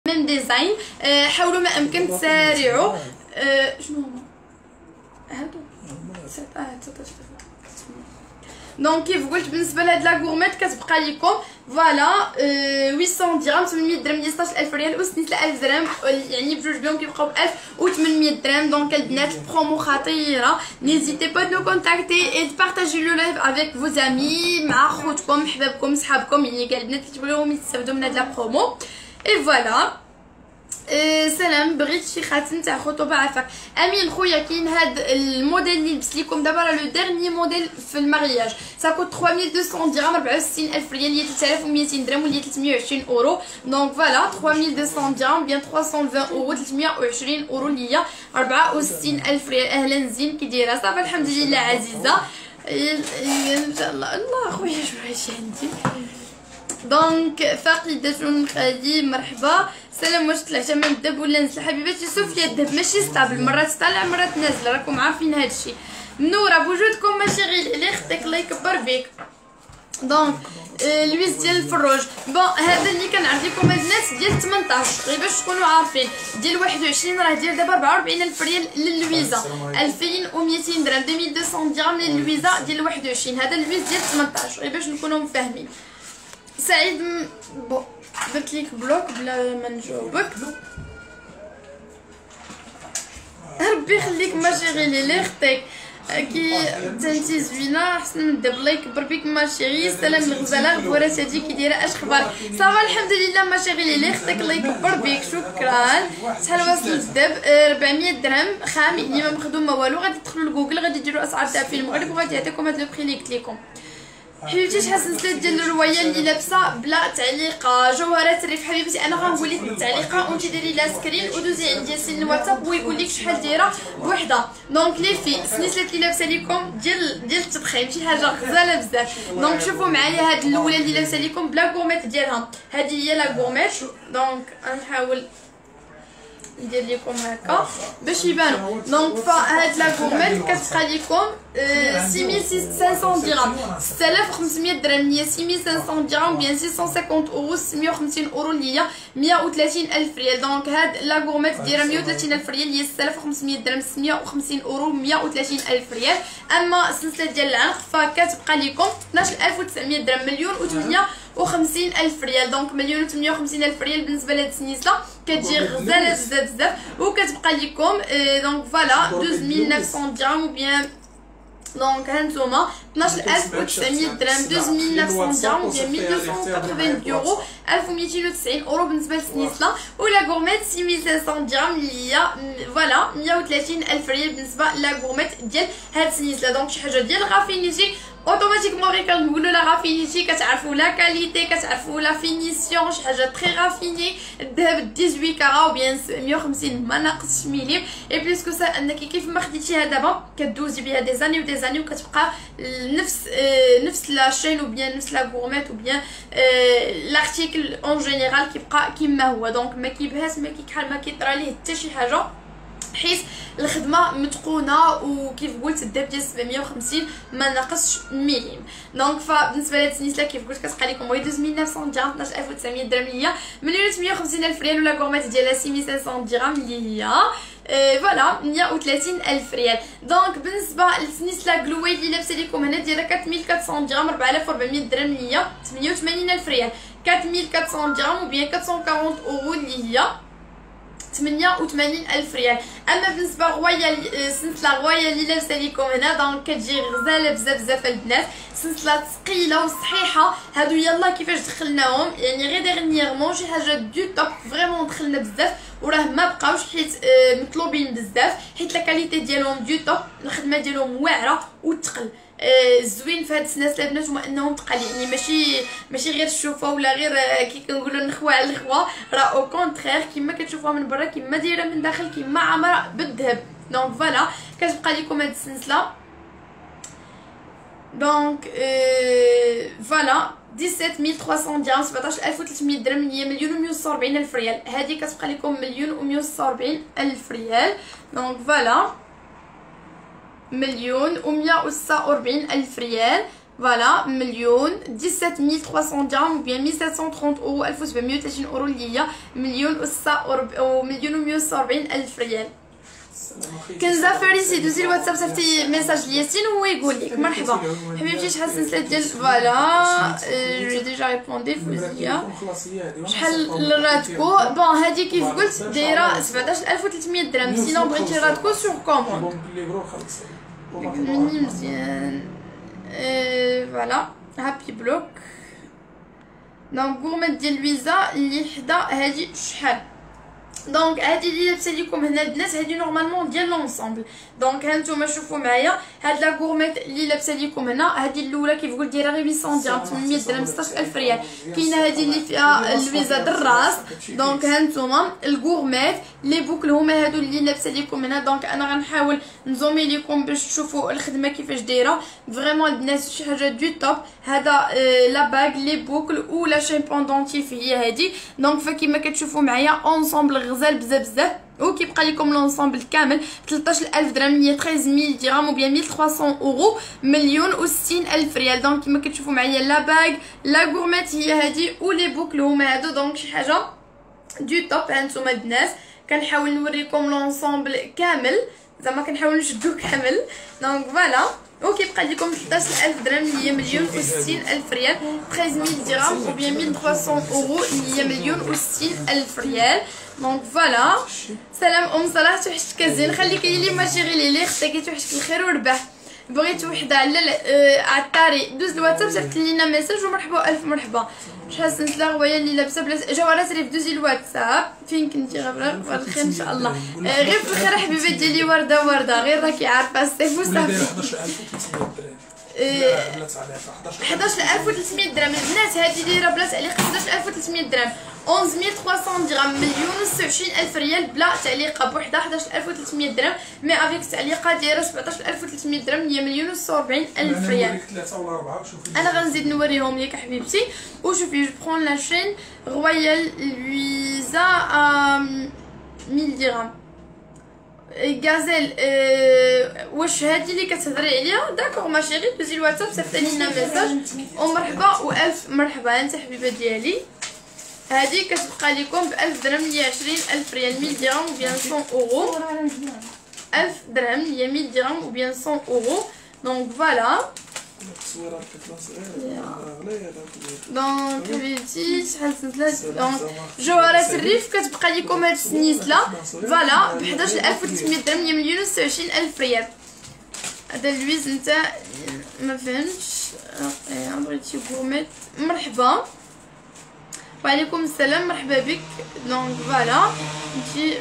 ميم ديزاين. حاولوا ما امكن تسارعوا. شنو هما هادو 19 دونك كيف قلت بالنسبه لهاد لا غورميت كتبقى لكم فوالا 800 درهم 800 درهم ديال 16000 ريال وسنيت 1000 درهم، يعني بجوج بهم كيبقاو ب 1800 درهم. دونك البنات البرومو خطيره، نيزيتي با دو كونتاكتي اي بارطاجي لو لايف افيك فوز امي مع خوتكم حبابكم صحابكم، يعني كاع البنات اللي تبغيو لهم يستافدوا من هاد لا برومو. اي فوالا سلام، بغيت شي خاتم تاع خطوبه عافاك. امين خويا كاين هاد الموديل اللي لبس لكم دابا راه لو ديرني موديل في المارياج، ساكوت 3200 درهم 64000 ريال، هي 3200 درهم ولا 320 اورو. دونك فوالا 3200 درهم بيان 320 اورو 320 اورو اللي هي 64000 ريال. اهلا زين كي دايره؟ صافي الحمد لله عزيزه ان شاء الله. الله خويا شويه عندي. دونك فاقدة خالي مرحبا سلام. واش طلعت من الدب ولا نزل حبيباتي؟ صوفيا الدب ماشي ستابل، مرات طالع مرات نازل، راكم عارفين هادشي. منوره بوجودكم ماشي غير اللي اختك الله يكبر بيك. دونك لويس ديال الفروج بون هذا اللي كنعرض لكم الناس ديال 18 غير باش تكونوا عارفين. ديال 21 راه داير دابا 44000 ريال للويزا، 2200 درهم 2200 درهم للويزا ديال 21. هذا لويس ديال 18 غير باش نكونوا فاهمين. سعيد بون درت ليك بلوك بلا ما نجاوبك. ربي يخليك ماشي غير لي اختك كي انتي زوينه احسن من الدب الله يكبر بيك ماشي. سلام الغزاله غبورات هادي كي دايره اش اخبارك؟ صافا الحمد لله ماشي غير لي اختك الله يكبر بيك شكرا. شحال واصل الدب؟ 400 درهم خام، يعني ما مخدوم ما والو. غادي تدخلوا لجوجل غادي ديروا اسعار تاع في المغرب وغادي يعطيكم هاد لو بري اللي قلت لكم. حبيبتي شحال سلسله ديال الروايه اللي لابسه بلا تعليقه؟ جوهرات الريف حبيبتي انا غنقول لك التعليقه وانت ديري لها سكرين ودوزي عندي سين الواتساب ويقول لك شحال دايره بوحده. دونك لي في سلسله اللي لابسه لكم ديال التضخيم شي حاجه غزاله بزاف. دونك شوفوا معايا هاد الاولى اللي لابسه لكم بلا غورميت ديالها، هذه هي لا غورميت. دونك غنحاول ندير لكم هكا باش يبانوا. دونك فهاد لا غورميت كتبقى لكم 6500 درهم 6500 درهم، هي 6500 درهم بيان 650 اورو 650 اورو اللي هي 130000 ريال. دونك هاد لا غورميت دايره 130000 ريال، هي 6500 درهم 650 اورو 130000 ريال. اما السلسله ديال العنق فكتبقى لكم 12900 درهم، 1,050,000 ريال. دونك 1,058,000 ريال بالنسبه لهاد السنيسله كتجي غزاله بزاف بزاف وكتبقى لكم دونك فوالا 12900 درهم وبيان. دونك هانتوما 12900 درهم 12900 درهم وبيان 1280 يورو 1290 اورو بالنسبه للسنيسله. ولا غورميت 6500 درهم اللي هي فوالا 130,000 ريال بالنسبه لا غورميت ديال هاد السنيسله. دونك شي حاجه ديال غافينيتي اوتوماتيكمون غير كنقولوا لا غافينيتي كتعرفوا لا كاليتي كتعرفوا لا فينيسيون شي حاجه تري غافيني. الذهب 18 كارا وبيان 150 ما ناقصش مليم. اي بليس كو سا انك كيف ما خديتيها دابا كدوزي بها دي زاني ودي زاني وكتبقى نفس لا شين وبيان نفس لا غورميت وبيان لارتيكل اون جينيرال كيبقى كيما هو. دونك ما كيبهاش ما كيكحل ما كيطرى ليه حتى شي حاجه حيت الخدمه متقونه وكيف قلت الذهب ديال 750 ما ناقصش مليم. دونك فبالنسبه لهاد السنيسله كيف قلت كتبقى لكم 12900 درهم 12900 درهم اللي هي 1,850,000 ريال. ولا غورميت ديالها 6500 درهم اللي هي فوالا 130,000 ريال. دونك بالنسبه للسنيسله كلوي اللي لابسه لكم هنا ديالها 4400 درهم 4400 درهم اللي هي 88,000 ريال. 4400 درهم وبيان 440 اورو اللي هي 88,000 ريال. اما بالنسبه غوايه سلسله غوايه اللي لابسه لكم هنا دونك كتجي غزاله بزاف بزاف البنات، سلسله ثقيله وصحيحه. هادو يلا كيفاش دخلناهم يعني غير ديغنييرمون شي حاجه دو توب فريمون دخلنا بزاف وراه ما بقاوش حيت مطلوبين بزاف حيت لا كاليتي ديالهم دو توب، الخدمه ديالهم واعره وثقل. الزوين في هاد السناسله البنات هما انهم ثقال يعني ماشي غير الشوفه ولا غير كي كنقولوا نخوه على الخوا، راه او كونترير كيما كتشوفوها من برا كيما دايره من داخل كيما عامره بالذهب. دونك فوالا كتبقى لكم هاد السلسله. دونك فوالا 17300 درهم 17300 درهم اللي هي 1,146,000 ريال. هذه كتبقى لكم 1,146,000 ريال. دونك فوالا 1,146,000 ريال. فوالا مليون 17300 درهم و bien 1730 اورو 1730 اورو اللي هي مليون و مليون و 146 الف ريال. كنزه فارسي دوزي الواتساب صيفطي ميساج لياسين وهو يقول لك مرحبا حبيبتي شحال السلسله ديال فوالا جي ديجا ريبوندي فوزيه شحال الراتكو بون هادي كيف قلت دايره 17300 درهم سينو بغيتي راتكو سور كوموند مني مزيان فوالا هابي بلوك دونك غورميت ديال لويزا اللي حدا هادي شحال دونك هادي اللي لابسه ليكم هنا البنات هادي نورمالمون ديال لونسومبل دونك هانتوما شوفوا معايا هاد لا غورميت اللي لابسه ليكم هنا هادي الاولى كيف قلت دايره غير 800 درهم 800 درهم 16000 ريال. كاينه هادي اللي فيها اللويزا دراس دونك هانتوما الغورميت لي بوكل هما هادو اللي لابسه ليكم هنا دونك انا غنحاول نزومي ليكم باش تشوفوا الخدمه كيفاش دايره فريمون البنات شي حاجه دو توب. هذا لا باغ لي بوكل ولا شين بوندونتيف هي هادي دونك فكيما كتشوفوا معايا اونصومبل غزال بزاف وكيبقى لكم لونسومبل كامل 13000 درهم هي 13000 درهم و بيان 1300 اورو مليون و 60000 ريال. دونك كيما كتشوفوا معايا لا باغ لا غورميت هي هادي ولي بوكل هما هادو دونك شي حاجه دو توب. هانتوما الناس كنحاول نوريكم لونسومبل كامل زعما كنحاول نشدو كامل دونك فوالا وكيبقى لكم 13000 درهم اللي هي مليون و 60000 ريال 13000 درهم و بيان 1300 اورو اللي هي مليون و 60000 ريال. دونك فوالا سلام صلاح توحشتك زين خليك لي ما شغلي لي اختك توحشك الخير والربح. بغيت وحده على الطاري دوز الواتساب صيفط لينا ميساج ومرحبا الف مرحبا. شحال السلسله غويه اللي لابسه بلا جوهره ريف دوزي الواتساب فين كنتي غير الخير ان شاء الله غير في الخير حبيبه ديالي ورده غير راكي عارفه الصيف وصافي 11300 درهم البنات هذه دايره بلا تعليق 11300 درهم 11300 درهم مليون و 27000 ريال بلا تعليقه بوحده 11300 درهم مي افيك تعليقه دايره 17300 درهم هي مليون و 44000 ريال. انا غنزيد نوريهم ليك حبيبتي وشوفي جو برون لا شين رويال لويزا 1000 درهم غازيل واش هادي اللي كتهضري عليها داكوغ ما شيري دوزي الواتساب صيفطي لينا ميساج ومرحبا والف مرحبا انت حبيبه ديالي. هادي كتبقى لكم ب 1000 درهم هي 20000 ريال 1000 درهم و بيان 100 اورو 1000 درهم هي 100 درهم و بيان 100 اورو دونك فوالا دونك حبيبتي شحال سنسله دونك جوهرات الريف كتبقى لكم هاد السنيسله فوالا ب 11300 درهم هي مليون و 27000 ريال. هذا اللويز نتا ما فهمتش بغيتي غورميت مرحبا وعليكم السلام مرحبا بك. دونك فوالا نجي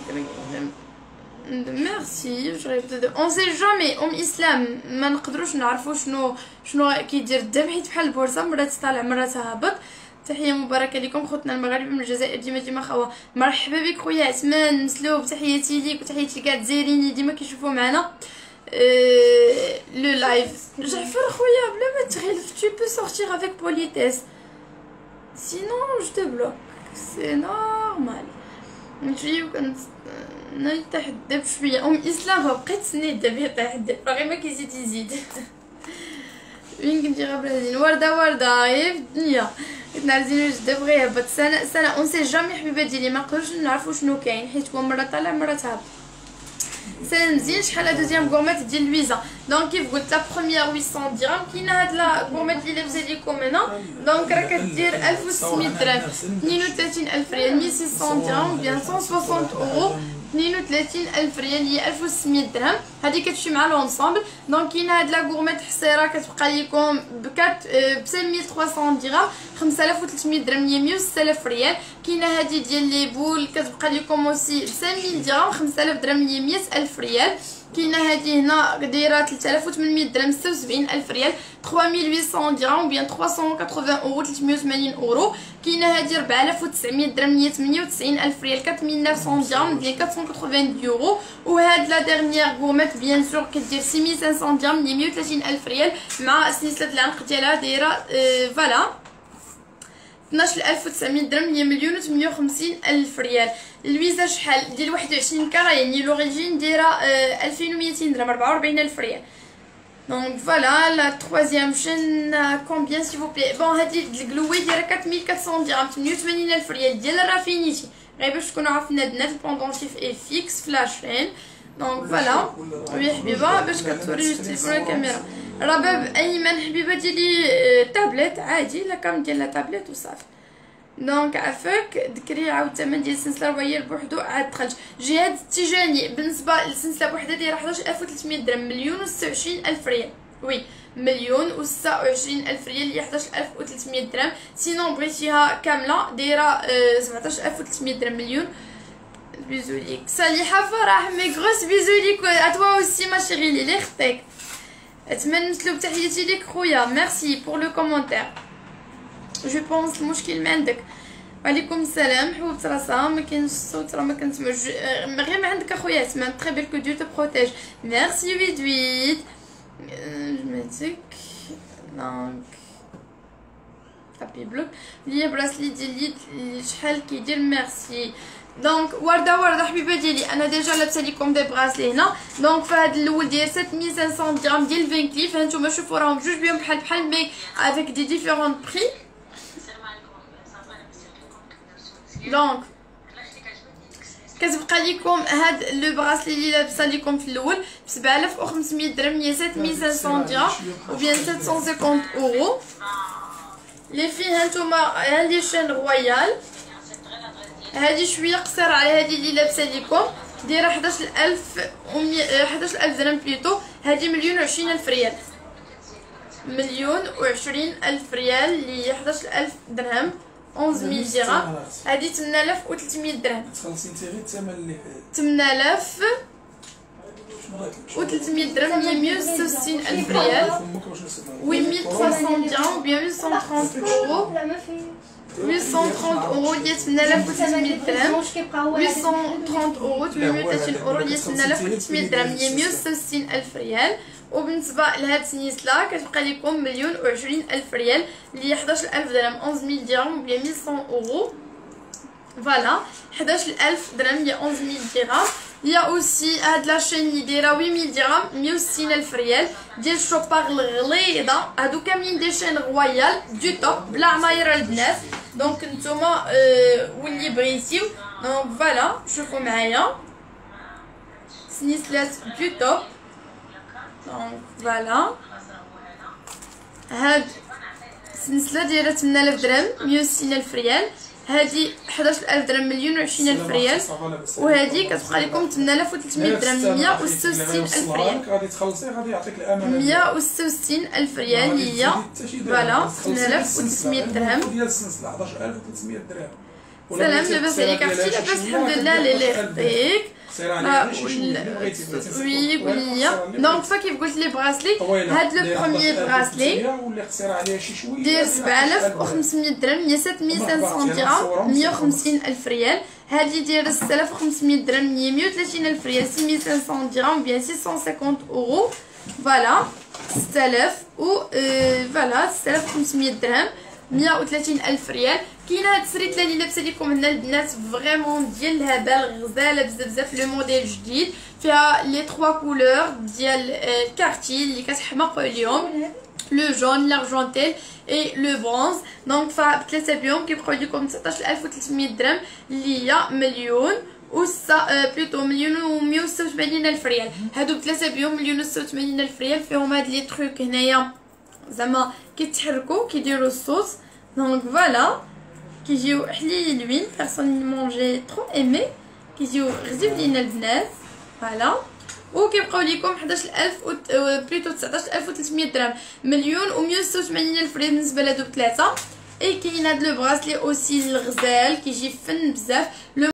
ميرسي اون سي جامي ام اسلام ما نقدروش نعرفوا شنو كيدير الدم حيت بحال البورصه مرات طالع مرات هابط. تحيه مباركه لكم خوتنا المغاربه من الجزائر ديما خوا مرحبا بك خويا عثمان مسلوب تحياتي ليك وتحياتي لكاع الجزائريين ديما كيشوفوا معنا لو لايف. جعفر خويا بلا ما تغلف tu peux sortir avec politesse sinon je te bloque c'est normal. نجي نتحدى بشويه ام اسلام بقيت تسنيده بها تحدى باغي ما كيزيد يزيد وين كنتي غير بلادين ورده غير في الدنيا كنا عايزين جدا بغى يهبط سنه اون سي جامي حبيبه ديالي ما نقدروش نعرفوا شنو كاين حيت هو مره طالع مره هابط. سنه مزيان شحال لا دوزيام غورميت ديال لويزا دونك كيف قلت لا بروميير 800 درهم كاينه هاد لا غورميت اللي لابسه ليكم هنا دونك راه كدير 1600 درهم 32000 ريال 1600 درهم بيان 160 اورو 32000 ريال هي 1600 درهم هذه كتمشي مع لونسومبل. دونك كاينه هاد لا غورميت حصيره كتبقى لكم ب 5300 درهم 5300 درهم هي 106000 ريال. كاينه هذه ديال لي بول كتبقى لكم اوسي ب 5000 درهم 5000 درهم هي 100000 ريال. كاينه هذه هنا دايره 3800 درهم 76000 ريال 3800 درهم بيان 380 اورو 380 اورو. كاينه هذه 4900 درهم هي 98000 ريال 4900 درهم بيان 480 اورو. وهاد لا ديرنيير غورميت بيان سور كدير 6500 درهم هي 130000 ريال مع سلسله العنق ديالها دايره فوالا 12900 درهم هي مليون و 850000 ريال. اللويزا شحال ديال 21 كارا يعني لوريجين دايره 2200 درهم 44000 ريال دونك فوالا لا تروازيام شين كومبيان سي فوبلي. بون هادي القلوي دايره 4400 درهم، 88,000 ريال ديال الرافينيتي، غير باش تكونوا عارفين هاد النات البوندونتيف اي فيكس فلاشين. دونك فوالا وي حبيبه باش كتصوري التليفون الكاميرا. رباب ايمن حبيبه ديالي تابلت عادي لا كام ديال لا تابلت وصافي. دونك عافاك ذكري عاود الثمن ديال السلسله وهي بوحدو عاد دخلت. جهاد التيجاني بالنسبه للسلسله بوحدها دايره 11300 درهم، 1,26,000 ريال. وي 1,26,000 ريال هي 11300 درهم. سينون بغيتيها كامله دايره 17,300 درهم. مليون. بيزو ليك صالحه فرح مي غروس بيزو ليك اتوا اوسي ما شيري لي خطيك. اتمنى نسلب تحياتي ليك خويا، ميرسي بور لو كومونتير. جو بونس المشكل ما عندك. وعليكم السلام حبوبه راسها ما كاينش الصوت راه ما كنسمعش غير ما عندك اخويا تما تري بيل كو ديو تو بروتيج. ميرسي ويد جمعتك. دونك هابي بلوك ليا براسلي ديال اليد شحال كيدير ميرسي. دونك ورده حبيبه ديالي انا ديجا لابسه لكم دي براسلي هنا. دونك فهاد الاول داير 7500 درهم ديال 20 كليف. هانتوما شوفوا راهم جوج بهم بحال مي افيك دي ديفيرون بري. دونك كتبقى لكم هاد لو براسلي اللي لابسه لكم في الاول ب 7500 درهم، هي 7500 درهم او بيان 750 اورو. لي في هانتوما هادي شين رويال، هادي شويه قصيره على هادي اللي لابسه لكم دايره 11100 درهم بليتو. هادي 1,20,000 ريال، 1,20,000 ريال اللي هي 11000 درهم 11000 درهم. هادي 8300 درهم، تخلصي انت غير الثمن اللي 8300 درهم هي 166,000 ريال و 1300 درهم بيان 130 اورو. 830 اورو اللي 8300 درهم، 830 اورو 830 اورو اللي 8300 درهم هي 166,000 ريال. وبالنسبه لهاد السنيسله كتبقى لكم 1,20,000 ريال اللي هي 11000 درهم 11000 درهم بلا 1100 اورو. فوالا 11000 درهم هي 11000 درهم. يا اوسي هاد لاشين اللي دايره 8000 درهم 160,000 ريال ديال الشوباغ الغليظه. هادو كاملين دي شين رويال دو توب بلا عماير البنات. دونك نتوما واللي بغيتيو دونك فوالا شوفوا معايا سنيسلات دو توب. دونك فوالا هاد السلسله دايره 8000 درهم 160,000 ريال. هادي 11000 درهم 1,20,000 ريال. وهادي كتبقى لكم 8300 درهم 166,000 ريال. غادي تخلصي غادي يعطيك الامان 166,000 ريال هي فوالا 8300 درهم ديال السلسله 11300 درهم. سلام لاباس عليك اختي؟ لاباس الحمد لله لي خطيك. وي قولي. دونك كيف قلت لي براسلي هاد لو بروميير براسلي داير 7500 درهم هي 7500 درهم 150,000 ريال. هادي دايره 6500 درهم هي 130,000 ريال 6500 درهم بيان 650 اورو. فوالا 6000 و فوالا 6500 درهم 130,000 ريال. كاينه هاد السريتله اللي لابسه لكم هنا البنات فريمون ديال الهبال غزاله بزاف لو موديل جديد فيها لي 3 كولور ديال الكارتي اللي كتحمق اليوم لو جون لارجونتيل اي لو برونز. دونك فبثلاثه بيوم كيبقاو لكم 19300 درهم اللي هي مليون بلوتو 1,186,000 ريال. هادو بثلاثه بيوم 1,186,000 ريال. فيهم هاد لي تروك هنايا زعما كيتحركوا كيديروا الصوص. دونك فوالا كيجيو حليلين بيرسونيلمون جي ترو ايمي كيجيو غزيولين البنات. فوالا وكيبقاو لكم 11000 بلوتو 19300 درهم 1,186,000 ريال بالنسبه لهادو بثلاثه. اي كاين هاد لو براسلي اوسي الغزال كيجي فن بزاف.